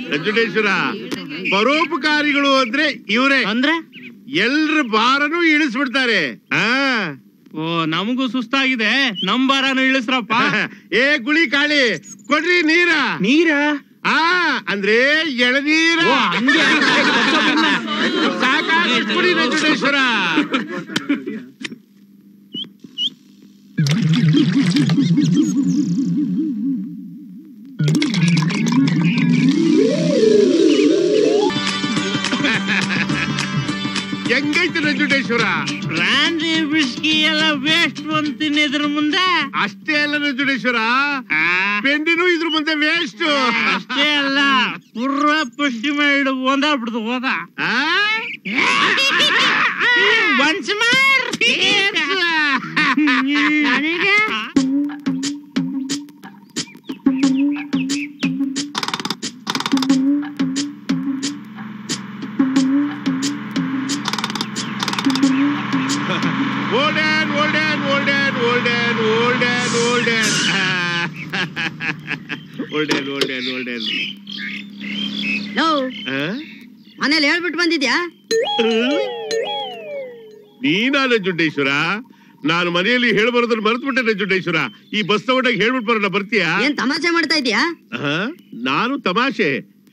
ನಂಜುಂಡೇಶ್ವರ, ಪರೋಪಕಾರಿಗಳು ಅಂದ್ರೆ ಇವ್ರೆ. ಅಂದ್ರೆ ಎಲ್ರ ಭಾರನೂ ಇಳಿಸ್ಬಿಡ್ತಾರೆ. ಓ, ನಮಗೂ ಸುಸ್ತಾಗಿದೆ, ನಮ್ ಭಾರನು ಇಳಿಸ್ರಪ್ಪ. ಏ ಗುಳಿ ಕಾಳಿ, ಕೊಡ್ರಿ ನೀರ. ನೀರ ಅಂದ್ರೆ ಎಳನೀರ. ಸಾಕಾಗಿ ಕುಡಿ ನಂಜುಂಡೇಶ್ವರ. ಹೆಂಗೈತೆ ನಂಜುಂಡೇಶ್ವರ? ಬ್ರಾಂಡಿ ಬಿಸ್ಕಿ ಎಲ್ಲ ವೇಸ್ಟ್ ಅಂತೀನಿ ಇದ್ರ ಮುಂದೆ. ಅಷ್ಟೇ ಅಲ್ಲ ನಂಜುಂಡೇಶ್ವರ, ಪೆಂಡಿನೂ ಇದ್ರ ಮುಂದೆ ವೇಸ್ಟ್. ಅಷ್ಟೇ ಅಲ್ಲ, ಪೂರ್ವ ಪಶ್ಚಿಮ ಹಿಡಿದು ಒಂದಾಗ್ಬಿಡ್ದು ಹೋದ. ಒನ್ಸ್ ಮೋರ್ ನನಗೆ ಮನೇಲಿ ಹೇಳ್ಬಿಟ್ಟು ಬಂದಿದ್ಯಾ? ನೀನಾ ನಂಜುಂಡೇಶ್ವರ? ನಾನು ಮನೆಯಲ್ಲಿ ಹೇಳ್ಬರೋದನ್ನ ಮರೆತುಬಿಟ್ಟೆ ನಂಜುಂಡೇಶ್ವರ. ಈ ಬಸ್ ತಗೊಂಡಾಗ ಹೇಳ್ಬಿಟ್ಟು ಬರೋಣ, ಬರ್ತೀಯಾ? ಏನ್ ತಮಾಷೆ ಮಾಡ್ತಾ ಇದ್ಯಾ? ನಾನು ತಮಾಷೆ?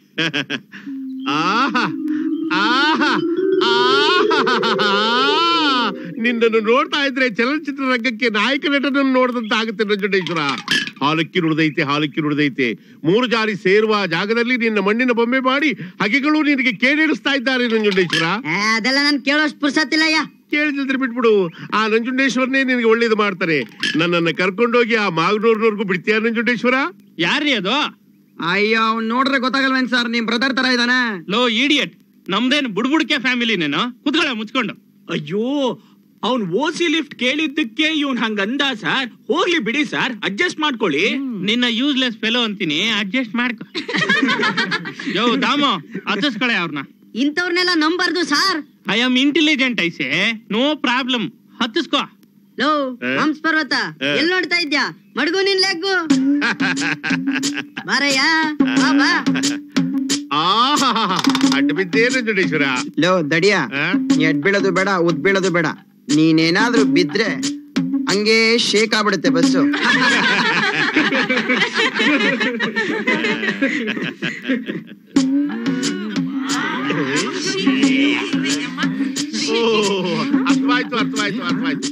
ಆಹಾ ಆಹಾ ಆಹಾ, ನಿನ್ನನ್ನು ನೋಡ್ತಾ ಇದ್ರೆ ಚಲನಚಿತ್ರ ರಂಗಕ್ಕೆ ನಾಯಕ ನಟನನ್ನು ನೋಡಿದಂತ ಆಗುತ್ತೆ ನಂಜುಂಡೇಶ್ವರ. ಹಾಲಕ್ಕಿ ನುಡಿದೈತೆ 3 ಜಾರಿ ಸೇರುವ ಜಾಗದಲ್ಲಿ ನಿನ್ನ ಮಣ್ಣಿನ ಬೊಮ್ಮೆ ಮಾಡಿ ಹಗೆಗಳು ನಿನಗೆ ಕೇಳಿಸ್ತಾ ಇದ್ದಾರೆ ನಂಜುಂಡೇಶ್ವರ. ಅದೆಲ್ಲ ನನ್ ಕೇಳೋಷ್ಟು ಪುರ್ಸತ್ತಿಲ್ಲಯ್ಯ. ಕೇಳಿದ್ರೆ ಬಿಟ್ಬಿಡು, ಆ ನಂಜುಂಡೇಶ್ವರನೇ ನಿನಗೆ ಒಳ್ಳೇದು ಮಾಡ್ತಾರೆ. ನನ್ನನ್ನು ಕರ್ಕೊಂಡೋಗಿ ಆ ಮಾಗನೂರ್ನವರೆಗೂ ಬಿಡ್ತೀಯ ನಂಜುಂಡೇಶ್ವರ? ಯಾರ್ರೀ ಅದು? ಅಯ್ಯೋ, ಅವ್ನ್ ನೋಡ್ರೆ ಗೊತ್ತಾಗಲ್ವೇನ್ ಸರ್, ನಿಮ್ ಬ್ರದರ್ ತರ ಇದಾನೆ. ಲೋ ಇಡಿಯಟ್, ನಮ್ದೇನು ಬುಡ್ಬುಡ್ಕೆ ಫ್ಯಾಮಿಲಿನೇನೋ, ಕುತ್ಕೊಳ್ಳ ಮುಚ್ಕೊಂಡು. ಅಯ್ಯೋ, ಅವ್ನ್ ಓಸಿ ಲಿಫ್ಟ್ ಕೇಳಿದ್ದಕ್ಕೆ ಇವ್ನ್ ಹಂಗಂದ ಸರ್. ಹೋಗ್ಲಿ ಬಿಡಿ ಸರ್, ಅಡ್ಜಸ್ಟ್ ಮಾಡ್ಕೊಳ್ಳಿ. ನಿನ್ನ ಯೂಸ್ಲೆಸ್ ಫೆಲೋ ಅಂತೀನಿ, ಅಡ್ಜಸ್ಟ್ ಮಾಡ್ಕೊ. ಯೋ ದಾಮೋ, ಹತ್ತಿಸ್ಕೊಳೆ ಅವ್ರನ್ನ. ಇಂಥವ್ರನ್ನೆಲ್ಲ ನಂಬರ್ದು ಸಾರ್. ಐ ಆಮ್ ಇಂಟೆಲಿಜೆಂಟ್ ಐಸೆ, ನೋ ಪ್ರಾಬ್ಲಮ್, ಹತ್ತಿಸ್ಕೋ. ಲೋ ಹಂಸ ಪರ್ವತ, ಎಲ್ ನೋಡ್ತಾ ಇದ್ಯಾ? ಮಡ್ಗು ನಿನ್ ಲೆಗ್ಗು. ಬಾರಯ್ಯ, ಬಾ. ಅಡ್ಡ ಬಿದ್ದೇ ನಂಜುಂಡೇಶ್ವರ. ಲೋ ದಡಿಯ, ಎಡ್ ಬೀಳೋದು ಬೇಡ, ಉದ್ ಬೀಳೋದು ಬೇಡ. ನೀನೇನಾದ್ರೂ ಬಿದ್ರೆ ಹಂಗೆ ಶೇಕ್ ಆಗ್ಬಿಡುತ್ತೆ ಬಸ್ಸು. ಅರ್ಥವಾಯ್ತು.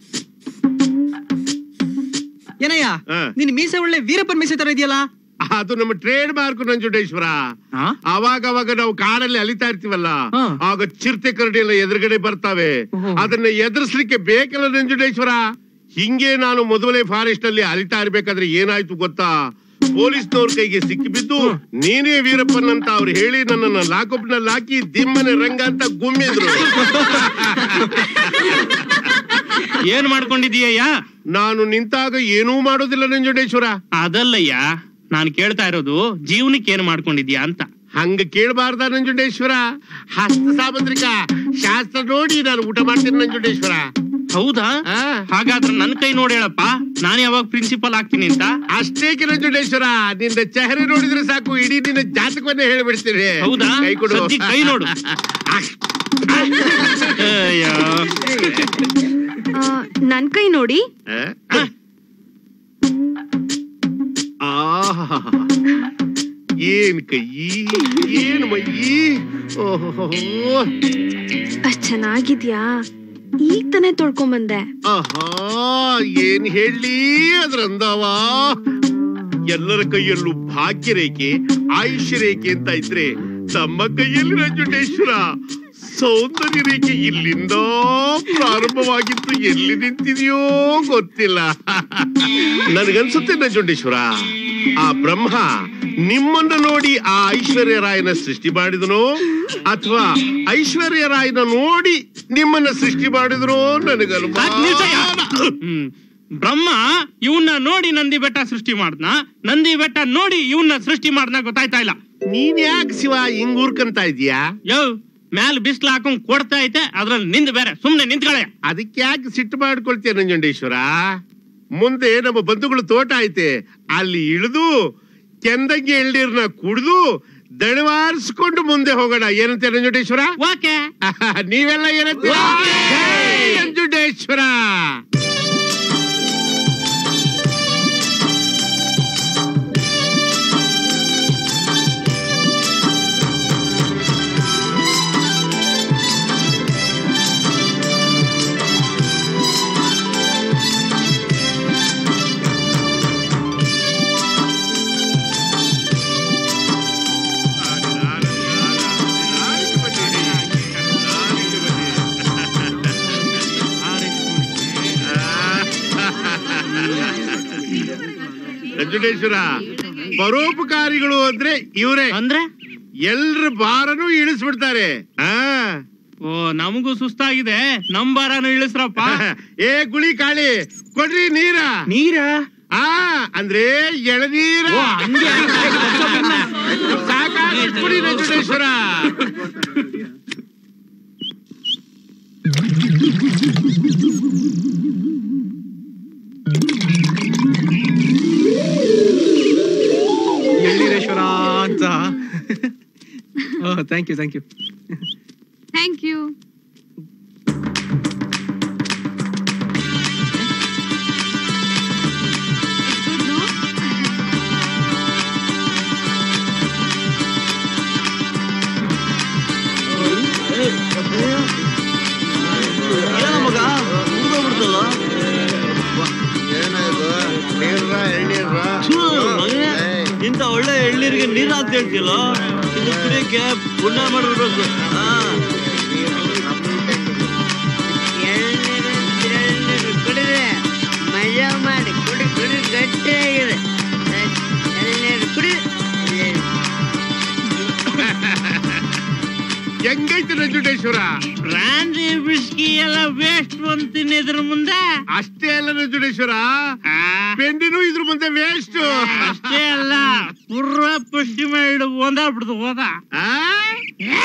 ಏನಯ್ಯ, ನಿನ್ ಮೀಸೆ ಒಳ್ಳೆ ವೀರಪ್ಪನ್ ಮೀಸೆ ತರ ಇದೆಯಲ್ಲ? ಅದು ನಮ್ಮ ಟ್ರೇಡ್ ಮಾರ್ಕ್ ನಂಜುಂಡೇಶ್ವರ. ಅವಾಗ ನಾವು ಕಾಡಲ್ಲಿ ಅಲಿತಾ ಇರ್ತೀವಲ್ಲ, ಆಗ ಚಿರತೆ ಕರಡಿ ಎಲ್ಲ ಎದುರುಗಡೆ ಬರ್ತಾವೆ. ಅದನ್ನ ಎದುರಿಸ್ಲಿಕ್ಕೆ ಬೇಕಲ್ಲ ನಂಜುಂಡೇಶ್ವರ. ಹಿಂಗೆ ನಾನು ಮೊದಲೇ ಫಾರೆಸ್ಟ್ ಅಲ್ಲಿ ಅಲಿತಾ ಇರ್ಬೇಕಾದ್ರೆ ಏನಾಯ್ತು ಗೊತ್ತಾ? ಪೊಲೀಸ್ನವ್ರ ಕೈಗೆ ಸಿಕ್ಕಿಬಿದ್ದು ನೀನೇ ವೀರಪ್ಪನ್ ಅಂತ ಅವ್ರು ಹೇಳಿ ನನ್ನನ್ನ ಲಾಕಪ್ ನಲ್ಲಿ ಹಾಕಿ ದಿಮ್ಮನೆ ರಂಗ ಅಂತ ಗುಮ್ಮಿದ್ರು. ಏನ್ ಮಾಡ್ಕೊಂಡಿದೀಯ? ನಾನು ನಿಂತಾಗ ಏನೂ ಮಾಡೋದಿಲ್ಲ ನಂಜುಂಡೇಶ್ವರ. ಅದಲ್ಲಯ್ಯ, ನಾನು ಕೇಳ್ತಾ ಇರೋದು ಜೀವನಕ್ಕೆ ಏನ್ ಮಾಡ್ಕೊಂಡಿದ್ಯಾ ಅಂತ. ಹಂಗ ಕೇಳಬಾರ್ದ ನಂಜುಂಡೇಶ್ವರ. ಹಸ್ತ ಸಾಮಂತ್ರಿಕ ಶಾಸ್ತ್ರ ನೋಡಿ ನಾನು ಊಟ ಮಾಡ್ತೀನಿ ನಂಜುಂಡೇಶ್ವರ. ಹೌದಾ? ಹಾಗಾದ್ರೆ ನನ್ ಕೈ ನೋಡಿ ಹೇಳಪ್ಪ, ನಾನು ಯಾವಾಗ ಪ್ರಿನ್ಸಿಪಲ್ ಆಗ್ತೀನಿ ಅಂತ. ಅಷ್ಟೇಕೆ ನಂಜುಂಡೇಶ್ವರ, ನಿನ್ನ ಚೆಹರೆ ನೋಡಿದ್ರೆ ಸಾಕು, ಇಡೀ ನಿನ್ನ ಜಾತಕವನ್ನೇ ಹೇಳ್ಬಿಡ್ತೀನಿ. ಹೌದಾ? ಕೈ ಕೊಡು, ಕೈ ನೋಡು. ನನ್ ಕೈ ನೋಡಿ. ಏನ್ ಕೈ, ಏನ್ ಮೈ, ಅಷ್ಟ್ ಚೆನ್ನಾಗಿದ್ಯಾ? ಈಗ ತಾನೇ ತೊಳ್ಕೊಂಬಂದೆ. ಏನ್ ಹೇಳಿ ಅದ್ರಂದವ. ಎಲ್ಲರ ಕೈಯಲ್ಲೂ ಭಾಗ್ಯ ರೇಖೆ, ಆಯುಷ್ಯ ರೇಖೆ ಅಂತ ಇದ್ರೆ ತಮ್ಮ ಕೈಯಲ್ಲಿ ನಂಜುಂಡೇಶ್ವರ ಸೌಂದರ್ಯ ರೇಖೆ ಇಲ್ಲಿಂದ ಪ್ರಾರಂಭವಾಗಿತ್ತು, ಎಲ್ಲಿ ನಿಂತಿದೆಯೋ ಗೊತ್ತಿಲ್ಲ. ನನಗನ್ಸುತ್ತೆ ನಂಜುಂಡೇಶ್ವರ, ಆ ಬ್ರಹ್ಮ ನಿಮ್ಮನ್ನ ನೋಡಿ ಆ ಐಶ್ವರ್ಯ ರಾಯನ ಸೃಷ್ಟಿ ಮಾಡಿದನೋ ಅಥವಾ ಐಶ್ವರ್ಯ ರಾಯನ ನೋಡಿ ನಿಮ್ಮನ್ನ ಸೃಷ್ಟಿ ಮಾಡಿದ್ರು ಬ್ರಹ್ಮ ಇವನ್ನ ನೋಡಿ ನಂದಿ ಬೆಟ್ಟ ಸೃಷ್ಟಿ ಮಾಡ್ದ, ನಂದಿ ಬೆಟ್ಟ ನೋಡಿ ಇವನ್ನ ಸೃಷ್ಟಿ ಮಾಡ್ದ, ಗೊತ್ತಾಯ್ತಾ ಇಲ್ಲ? ನೀನ್ ಯಾಕೆ ಶಿವ ಹಿಂಗ್ ಊರ್ಕಂತ ಇದೀಯಾ? ಯೋ, ಮ್ಯಾಲ ಬಿಸ್ಲು ಹಾಕೊಂಡ್ ಕೊಡ್ತಾ ಐತೆ, ಅದ್ರಲ್ಲಿ ನಿಂದ ಬೇರೆ, ಸುಮ್ನೆ ನಿಂತ್ಕಳೆ. ಅದಕ್ಕೆ ಯಾಕೆ ಸಿಟ್ಟು ಮಾಡ್ಕೊಳ್ತೀಯ ನಂಜುಂಡೇಶ್ವರ? ಮುಂದೆ ನಮ್ಮ ಬಂಧುಗಳು ತೋಟ ಐತೆ, ಅಲ್ಲಿ ಇಳಿದು ಕೆಂದಂಗೆ ಎಳ್ನೀರ್ನ ಕುಡಿದು ದಣಿವಾರಿಸ್ಕೊಂಡು ಮುಂದೆ ಹೋಗೋಣ. ಏನಂತೆ ನಂಜುಂಡೇಶ್ವರ? ಓಕೆ. ನೀವೆಲ್ಲ ಏನಂತ? ನಂಜುಂಡೇಶ್ವರ. ನಂಜುಂಡೇಶ್ವರ, ಪರೋಪಕಾರಿಗಳು ಅಂದ್ರೆ ಇವ್ರೆ. ಅಂದ್ರೆ ಎಲ್ರ ಭಾರನು ಇಳಿಸ್ಬಿಡ್ತಾರೆ. ಓ, ನಮಗೂ ಸುಸ್ತಾಗಿದೆ, ನಮ್ ಭಾರನು ಇಳಿಸ್ರಪ್ಪ. ಏ ಗುಳಿ ಕಾಳಿ, ಕೊಡ್ರಿ ನೀರ. ಅಂದ್ರೆ ಎಳನೀರ. ಸಾಕಾಗಿ ನಂಜುಂಡೇಶ್ವರ. ಎಳ್ಳಿರೇಶ್ವರ ಅಂತ. Thank you thank you thank you. ಮಗ ಮುಗ್ದೋಗ್ಬಿಡ್ತಲ್ಲ. ಇಂತ ಒಳ್ಳೆ ಎಳ್ನೀರಿಗೆ ನೀರ ಅಂತ ಹೇಳ್ತಿಲ್ಲ, ಇದು ಕುಡಿಯಕ್ಕೆ ಪುಣ್ಯ ಮಾಡಿರ್ಬೇಕು. ಎಳ್ನೀರು ಕುಡಿದ್ರೆ ಮಜಾ ಮಾಡಿ ಕುಡಿ ಕುಡಿ ಗಟ್ಟಿಯಾಗಿದೆ. ಎಳ್ನೀರು ಕುಡಿ. ಹೆಂಗೈತೆ ನಂಜುಂಡೇಶ್ವರ? ಬ್ರಾಂಡಿ ಬಿಸ್ಕಿ ಎಲ್ಲ ವೇಸ್ಟ್ ಅಂತೀನಿ ಇದ್ರ ಮುಂದೆ. ಅಷ್ಟೇ ಅಲ್ಲ ನಂಜುಂಡೇಶ್ವರ, ಪೆಂಡಿನೂ ಇದ್ರ ಮುಂದೆ ವೇಸ್ಟ್. ಅಷ್ಟೇ ಅಲ್ಲ, ಪೂರ್ವ ಪಶ್ಚಿಮ ಇಡು ಒಂದಾಗ್ಬಿಡ್ದು ಹೋದ.